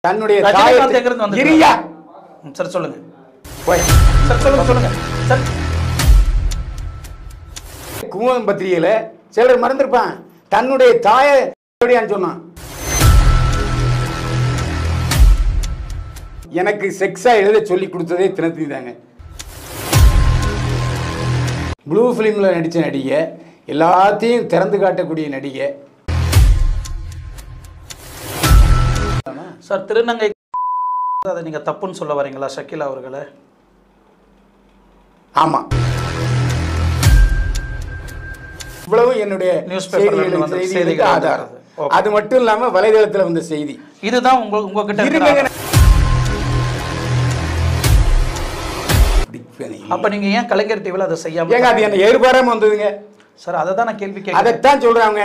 தன்னுடைய இரியா சார் சொல்லுங்க சார் சொல்லுங்க சார். குமுதம் பத்திரிகையில சிலர் மறந்துருப்பான், தன்னுடைய தாயை சொன்னான். எனக்கு செக்ஸா எழுத சொல்லி கொடுத்ததே தினத்தந்தி தாங்க. ப்ளூ ஃபிலிம்ல நடிச்ச நடிகை, எல்லாத்தையும் திறந்து காட்டக்கூடிய நடிகை. சார் திருநங்கை அதை நீங்க தப்புன்னு சொல்ல வரீங்களா ஷக்கீலா அவர்களை? ஆமா, இவ்வளவு என்னுடைய நியூஸ் பேப்பர்ல செய்திகள் ஆதாரம். அது மட்டும் இல்லாம வலைதளத்துல வந்த செய்தி. இதுதான் உங்ககிட்ட. அப்ப நீங்க ஏன் கலைஞர் டிவில அதை செய்யாம? ஏங்க அது என்ன எதிர்பாராம வந்ததுங்க சார். அதை தான் நான் கேள்வி கேட்கிறேன். அதைத்தான் சொல்றாங்க.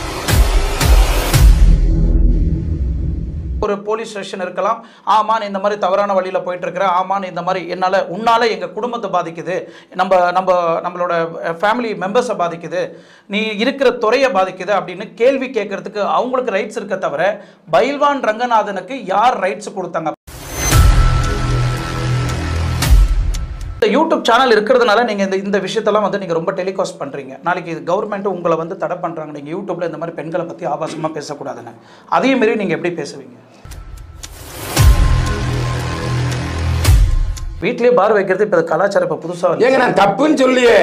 ஒரு போலீஸ் ஸ்டேஷன் இருக்கலாம், ஆமா நீ இந்த மாதிரி தவறான வழியில போயிட்டு இருக்கிற, ஆமா நீ இந்த மாதிரி உன்னால எங்க குடும்பத்தை பாதிக்குது, நம்மளோட ஃபேமிலி மெம்பர்ஸை பாதிக்குது, நீ இருக்கிற துறையை பாதிக்குது அப்படின்னு கேள்வி கேட்கறதுக்கு அவங்களுக்கு ரைட்ஸ் இருக்க தவிர பைல்வான் ரங்கநாதனுக்கு யார் ரைட்ஸ் கொடுத்தாங்க? யூடியூப் சேனல் இருக்கிறதுனால நீங்க இந்த விஷயத்தெல்லாம் வந்து நீங்க ரொம்ப டெலிகாஸ்ட் பண்றீங்க. நாளைக்கு கவர்மெண்ட் உங்களை வந்து தடை பண்றாங்க, நீங்க யூடியூப்ல இந்த மாதிரி பெண்களை பத்தி ஆபாசமா பேசக்கூடாதுன்னு. அதே மாதிரி நீங்க எப்படி பேசுவீங்க? வீட்லயே பார் வைக்கிறது இப்ப கலாச்சாரம் இப்ப புதுசா ஏங்க நான் தப்புன்னு சொல்லியே.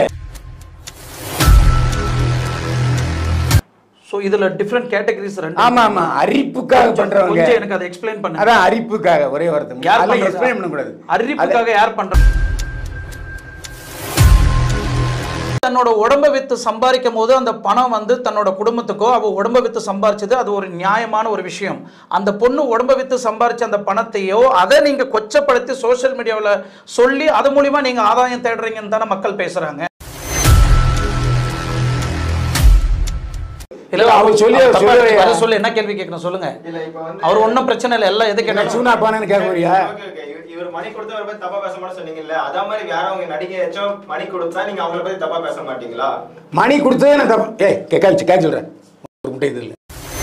சோ இதுல டிஃபரண்ட் கேட்டகரிஸ் ரெண்டு. ஆமா ஆமா, அரிப்புக்காக பண்றவங்க. கொஞ்சம் எனக்கு அதை எக்ஸ்பிளைன் பண்ணுங்க. அதான் அரிப்புக்காக ஒரே வார்த்தை. யார் எக்ஸ்பிளைன் பண்ண கூடாது. அரிப்புக்காக யார் பண்றாங்க? தன்னோட உடம்பை வித்து சம்பாதிக்கும் போது அந்த பணம் வந்து தன்னோட குடும்பத்துக்கோ, அவ உடம்பை வித்து சம்பாரிச்சது அது ஒரு நியாயமான ஒரு விஷயம். அந்த பொண்ணு உடம்பை வித்து சம்பாரிச்ச அந்த பணத்தையோ அதை நீங்க கொச்சப்படுத்தி சோசியல் மீடியாவில் சொல்லி அது மூலியமா நீங்க ஆதாயம் தேடுறீங்கன்னு தானே மக்கள் பேசுறாங்க. சொல்லி என்ன கேள்வி கேட்கணும் சொல்லுங்க. அவர் ஒன்னும் பிரச்சனை இல்லை, எல்லாம் எது கேட்டாலும் சூனா பானன்னு கேட்குறியா? இவர் மணி கொடுத்தா அவரை பத்தி தப்பா பேச மாட்டேன்னு சொன்னீங்கல்ல, அதே மாதிரி வேற அவங்க நடிகையாச்சும் மணி கொடுத்தா நீங்க அவங்கள பத்தி தப்பா பேச மாட்டீங்களா? மணி கொடுத்ததே நான் தப்பா கேட்க சொல்றேன். ஒரு முட்டை இது இல்லை.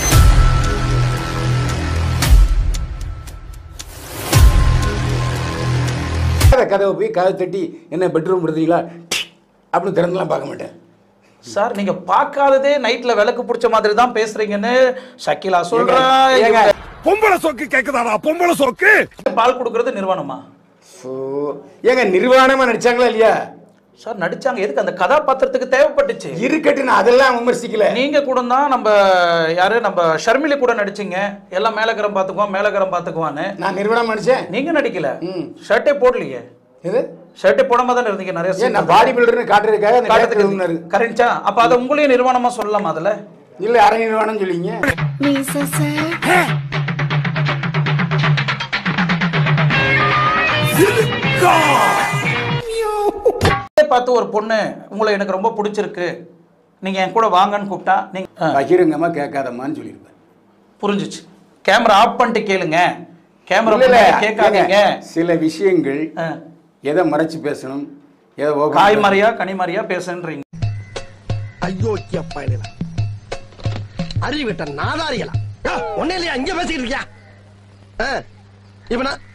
கதவை போய் கதை தட்டி என்ன பெட்ரூம் எடுத்தீங்களா அப்படின்னு திறந்துலாம் பார்க்க மாட்டேன். சார் நீங்க பார்க்காததே நைட்ல விளக்கு பிடிச்ச மாதிரி தான் பேசுறீங்கன்னு ஷக்கீலா சொல்றாங்க. பொம்பளை சோக்கு கேக்குதாடா? பொம்பளை சோக்கு பால் கொடுக்கறது நிர்வாணமா? ஏங்க நிர்வாணமா நடிச்சாங்களா இல்லையா? சார் நடிச்சாங்க. எதுக்கு? அந்த கதாபாத்திரத்துக்கு தேவைப்பட்டுச்சு. இருக்கட்டு, நான் அதெல்லாம் விமர்சிக்கல. நீங்க கூட தான் நம்ம ஷர்மிலி கூட நடிச்சீங்க. எல்லாம் மேலகரம் பாத்துக்குவான்னு. நான் நிர்வாணம் நடிச்சேன், நீங்க நடிக்கல. ஷர்ட்டே போடலையே. எது ஷர்ட்டே போடாம தான் இருந்தீங்க நிறைய. நான் பாடி பில்டர்னு காட்டுறதுக்காக. கரெக்டா? அப்ப அதை உங்களையும் நிர்வாணமா சொல்லலாமா? அதுல இல்ல அரை நிர்வாணம் சொல்லிங்க. பார்த்து ஒரு பொண்ணு உங்களை எனக்கு ரொம்ப பிடிச்சிருக்கு, நீங்க என் கூட வாங்கன்னு கூப்பிட்டா நீங்க பகிரங்கமா கேட்காதம்மான்னு சொல்லியிருப்பேன். புரிஞ்சிச்சு. கேமரா ஆஃப் பண்ணிட்டு கேளுங்க. கேமரா கேட்காதீங்க. சில விஷயங்கள் எதை மறைச்சு பேசணும், எதை காய்மறையா கனிமறையா பேசுன்றீங்க. ஐயோ அறிவிட்ட நாதாரிகளா ஒன்னே இல்லையா இங்க பேசிக்கிட்டு இருக்கியா? இப்ப